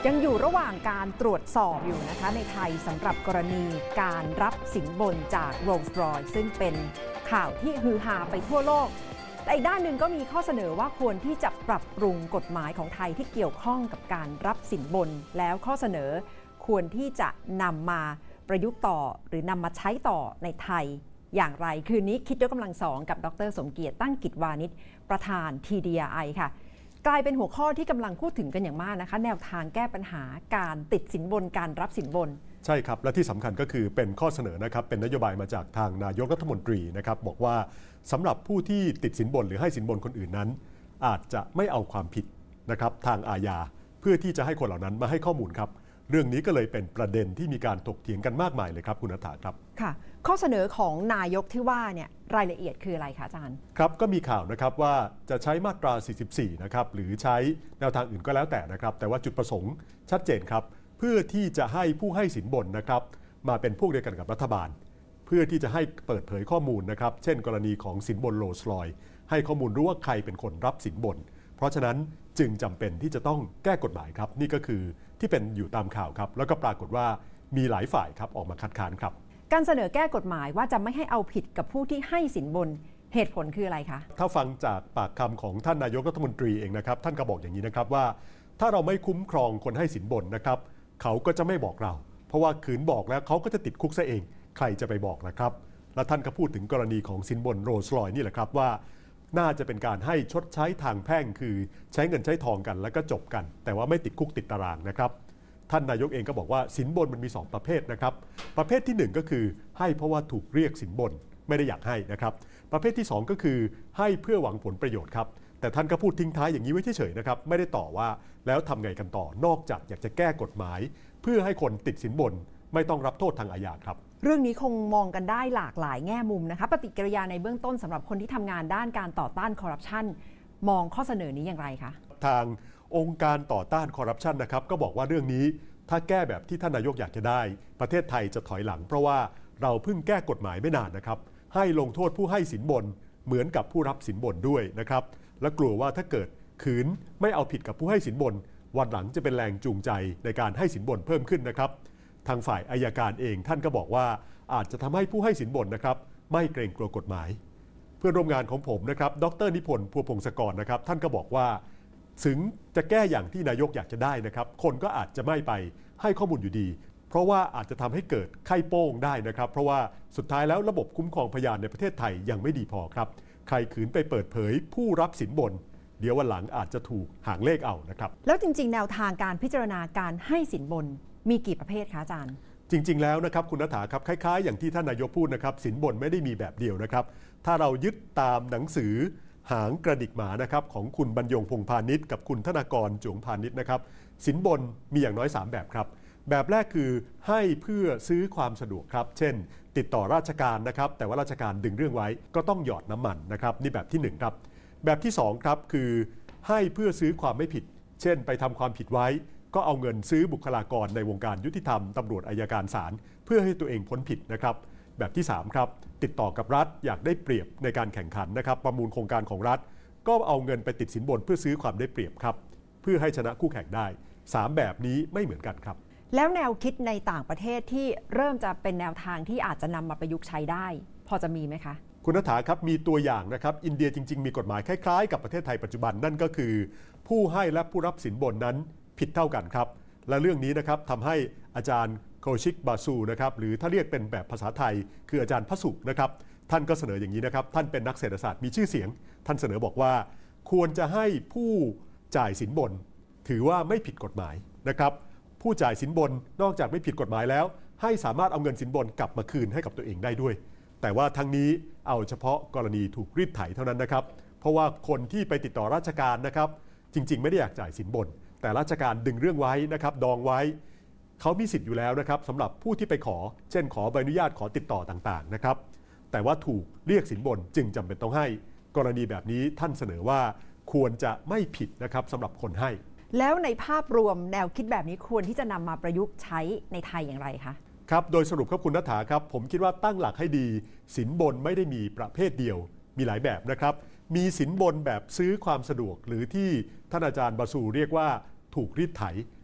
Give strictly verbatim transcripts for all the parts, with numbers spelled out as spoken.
ยังอยู่ระหว่างการตรวจสอบอยู่นะคะในไทยสำหรับกรณีการรับสินบนจาก Rolls-Royce ซึ่งเป็นข่าวที่ฮือฮาไปทั่วโลกแต่อีกด้านหนึ่งก็มีข้อเสนอว่าควรที่จะปรับปรุงกฎหมายของไทยที่เกี่ยวข้องกับการรับสินบนแล้วข้อเสนอควรที่จะนำมาประยุกต์ต่อหรือนำมาใช้ต่อในไทยอย่างไรคืนนี้คิดยกกำลังสองกับดร.สมเกียรติตั้งกิจวานิชประธาน ที ดี อาร์ ไอ ค่ะกลายเป็นหัวข้อที่กำลังพูดถึงกันอย่างมากนะคะแนวทางแก้ปัญหาการติดสินบนการรับสินบนใช่ครับและที่สำคัญก็คือเป็นข้อเสนอนะครับเป็นนโยบายมาจากทางนายกรัฐมนตรีนะครับบอกว่าสำหรับผู้ที่ติดสินบนหรือให้สินบนคนอื่นนั้นอาจจะไม่เอาความผิดนะครับทางอาญาเพื่อที่จะให้คนเหล่านั้นมาให้ข้อมูลครับเรื่องนี้ก็เลยเป็นประเด็นที่มีการถกเถียงกันมากมายเลยครับคุณณฐาครับค่ะข้อเสนอของนายกที่ว่าเนี่ยรายละเอียดคืออะไรคะอาจารย์ครับก็มีข่าวนะครับว่าจะใช้มาตราสี่สิบสี่นะครับหรือใช้แนวทางอื่นก็แล้วแต่นะครับแต่ว่าจุดประสงค์ชัดเจนครับเพื่อที่จะให้ผู้ให้สินบนนะครับมาเป็นพวกเดียวกันกับรัฐบาลเพื่อที่จะให้เปิดเผยข้อมูลนะครับเช่นกรณีของสินบนโรลส์รอยซ์ให้ข้อมูลรู้ว่าใครเป็นคนรับสินบนเพราะฉะนั้นจึงจำเป็นที่จะต้องแก้กฎหมายครับนี่ก็คือที่เป็นอยู่ตามข่าวครับแล้วก็ปรากฏว่ามีหลายฝ่ายครับออกมาคัดค้านครับการเสนอแก้กฎหมายว่าจะไม่ให้เอาผิดกับผู้ที่ให้สินบนเหตุผลคืออะไรคะถ้าฟังจากปากคำของท่านนายกรัฐมนตรีเองนะครับท่านก็บอกอย่างนี้นะครับว่าถ้าเราไม่คุ้มครองคนให้สินบนนะครับเขาก็จะไม่บอกเราเพราะว่าขืนบอกแล้วเขาก็จะติดคุกซะเองใครจะไปบอกนะครับและท่านก็พูดถึงกรณีของสินบนโรลส์รอยซ์นี่แหละครับว่าน่าจะเป็นการให้ชดใช้ทางแพ่งคือใช้เงินใช้ทองกันแล้วก็จบกันแต่ว่าไม่ติดคุกติดตารางนะครับท่านนายกเองก็บอกว่าสินบนมันมีสองประเภทนะครับประเภทที่หนึ่งก็คือให้เพราะว่าถูกเรียกสินบนไม่ได้อยากให้นะครับประเภทที่สองก็คือให้เพื่อหวังผลประโยชน์ครับแต่ท่านก็พูดทิ้งท้ายอย่างนี้ไว้เฉยๆนะครับไม่ได้ต่อว่าแล้วทำไงกันต่อนอกจากอยากจะแก้กฎหมายเพื่อให้คนติดสินบนไม่ต้องรับโทษทางอาญาครับเรื่องนี้คงมองกันได้หลากหลายแง่มุมนะคะปฏิกิริยาในเบื้องต้นสำหรับคนที่ทำงานด้านการต่อต้านคอร์รัปชันมองข้อเสนอนี้อย่างไรคะทางองค์การต่อต้านคอร์รัปชันนะครับก็บอกว่าเรื่องนี้ถ้าแก้แบบที่ท่านนายกอยากจะได้ประเทศไทยจะถอยหลังเพราะว่าเราเพิ่งแก้กฎหมายไม่นานนะครับให้ลงโทษผู้ให้สินบนเหมือนกับผู้รับสินบนด้วยนะครับและกลัวว่าถ้าเกิดขืนไม่เอาผิดกับผู้ให้สินบนวันหลังจะเป็นแรงจูงใจในการให้สินบนเพิ่มขึ้นนะครับทางฝ่ายอัยการเองท่านก็บอกว่าอาจจะทำให้ผู้ให้สินบนนะครับไม่เกรงกลัวกฎหมายเพื่อนร่วมงานของผมนะครับดร.นิพนธ์พัวพงศกรนะครับท่านก็บอกว่าถึงจะแก้อย่างที่นายกอยากจะได้นะครับคนก็อาจจะไม่ไปให้ข้อมูลอยู่ดีเพราะว่าอาจจะทำให้เกิดไข้โป้งได้นะครับเพราะว่าสุดท้ายแล้วระบบคุ้มครองพยานในประเทศไทยยังไม่ดีพอครับใครขืนไปเปิดเผยผู้รับสินบนเดี๋ยววันหลังอาจจะถูกหางเลขเอานะครับแล้วจริงๆแนวทางการพิจารณาการให้สินบนมีกี่ประเภทคะอาจารย์จริงๆแล้วนะครับคุณณฐาครับคล้ายๆอย่างที่ท่านนายกพูดนะครับสินบนไม่ได้มีแบบเดียวนะครับถ้าเรายึดตามหนังสือหางกระดิกหมานะครับของคุณบรรยงพงษ์พาณิชย์กับคุณธนากรจวงพาณิชย์นะครับสินบนมีอย่างน้อยสามแบบครับแบบแรกคือให้เพื่อซื้อความสะดวกครับเช่นติดต่อราชการนะครับแต่ว่าราชการดึงเรื่องไว้ก็ต้องหยอดน้ำมันนะครับนี่แบบที่หนึ่งครับแบบที่สองครับคือให้เพื่อซื้อความไม่ผิดเช่นไปทำความผิดไว้ก็เอาเงินซื้อบุคลากรในวงการยุติธรรมตำรวจอัยการศาลเพื่อให้ตัวเองพ้นผิดนะครับแบบที่สามครับติดต่อกับรัฐอยากได้เปรียบในการแข่งขันนะครับประมูลโครงการของรัฐก็เอาเงินไปติดสินบนเพื่อซื้อความได้เปรียบครับเพื่อให้ชนะคู่แข่งได้สามแบบนี้ไม่เหมือนกันครับแล้วแนวคิดในต่างประเทศที่เริ่มจะเป็นแนวทางที่อาจจะนำมาประยุกต์ใช้ได้พอจะมีไหมคะคุณณฐาครับมีตัวอย่างนะครับอินเดียจริงๆมีกฎหมายคล้ายๆกับประเทศไทยปัจจุบันนั่นก็คือผู้ให้และผู้รับสินบนนั้นผิดเท่ากันครับและเรื่องนี้นะครับทำให้อาจารย์โคชิกบาซูนะครับหรือถ้าเรียกเป็นแบบภาษาไทยคืออาจารย์พสุนะครับท่านก็เสนออย่างนี้นะครับท่านเป็นนักเศรษฐศาสตร์มีชื่อเสียงท่านเสนอบอกว่าควรจะให้ผู้จ่ายสินบนถือว่าไม่ผิดกฎหมายนะครับผู้จ่ายสินบนนอกจากไม่ผิดกฎหมายแล้วให้สามารถเอาเงินสินบนกลับมาคืนให้กับตัวเองได้ด้วยแต่ว่าทั้งนี้เอาเฉพาะกรณีถูกรีดไถเท่านั้นนะครับเพราะว่าคนที่ไปติดต่อราชการนะครับจริงๆไม่ได้อยากจ่ายสินบนแต่ราชการดึงเรื่องไว้นะครับดองไว้เขามีสิทธิ์อยู่แล้วนะครับสำหรับผู้ที่ไปขอเช่นขอใบอนุญาตขอติดต่อต่างๆนะครับแต่ว่าถูกเรียกสินบนจึงจำเป็นต้องให้กรณีแบบนี้ท่านเสนอว่าควรจะไม่ผิดนะครับสำหรับคนให้แล้วในภาพรวมแนวคิดแบบนี้ควรที่จะนำมาประยุกต์ใช้ในไทยอย่างไรคะครับโดยสรุปครับคุณณฐาครับผมคิดว่าตั้งหลักให้ดีสินบนไม่ได้มีประเภทเดียวมีหลายแบบนะครับมีสินบนแบบซื้อความสะดวกหรือที่ท่านอาจารย์บาซูเรียกว่าถูกรีดไถ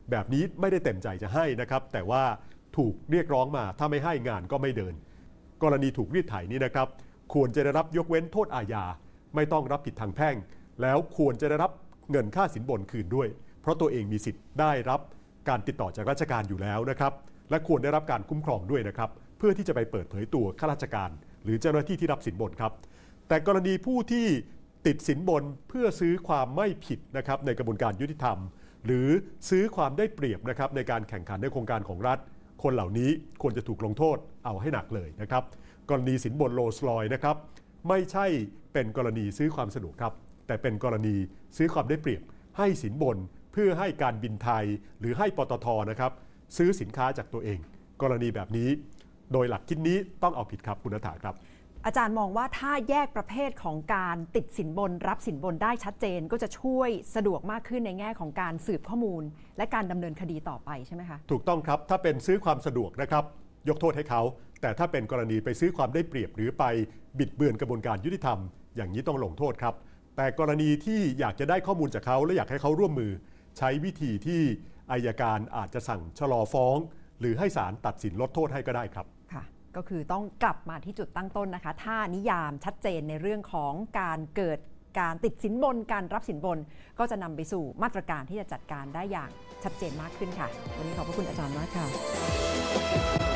แบบนี้ไม่ได้เต็มใจจะให้นะครับแต่ว่าถูกเรียกร้องมาถ้าไม่ให้งานก็ไม่เดินกรณีถูกรีดไถนี้นะครับควรจะได้รับยกเว้นโทษอาญาไม่ต้องรับผิดทางแพ่งแล้วควรจะได้รับเงินค่าสินบนคืนด้วยเพราะตัวเองมีสิทธิ์ได้รับการติดต่อจากราชการอยู่แล้วนะครับและควรได้รับการคุ้มครองด้วยนะครับเพื่อที่จะไปเปิดเผยตัวข้าราชการหรือเจ้าหน้าที่ที่รับสินบนครับแต่กรณีผู้ที่ติดสินบนเพื่อซื้อความไม่ผิดนะครับในกระบวนการยุติธรรมหรือซื้อความได้เปรียบนะครับในการแข่งขันในโครงการของรัฐคนเหล่านี้ควรจะถูกลงโทษเอาให้หนักเลยนะครับกรณีสินบนโรลส์รอยซ์นะครับไม่ใช่เป็นกรณีซื้อความสะดวกครับแต่เป็นกรณีซื้อความได้เปรียบให้สินบนเพื่อให้การบินไทยหรือให้ปตท.นะครับซื้อสินค้าจากตัวเองกรณีแบบนี้โดยหลักคิดนี้ต้องเอาผิดครับคุณณฐาครับอาจารย์มองว่าถ้าแยกประเภทของการติดสินบนรับสินบนได้ชัดเจนก็จะช่วยสะดวกมากขึ้นในแง่ของการสืบข้อมูลและการดำเนินคดีต่อไปใช่ไหมคะถูกต้องครับถ้าเป็นซื้อความสะดวกนะครับยกโทษให้เขาแต่ถ้าเป็นกรณีไปซื้อความได้เปรียบหรือไปบิดเบือนกระบวนการยุติธรรมอย่างนี้ต้องลงโทษครับแต่กรณีที่อยากจะได้ข้อมูลจากเขาและอยากให้เขาร่วมมือใช้วิธีที่อัยการอาจจะสั่งชะลอฟ้องหรือให้ศาลตัดสินลดโทษให้ก็ได้ครับค่ะก็คือต้องกลับมาที่จุดตั้งต้นนะคะถ้านิยามชัดเจนในเรื่องของการเกิดการติดสินบนการรับสินบนก็จะนำไปสู่มาตรการที่จะจัดการได้อย่างชัดเจนมากขึ้นค่ะวันนี้ขอบพระคุณอาจารย์มากค่ะ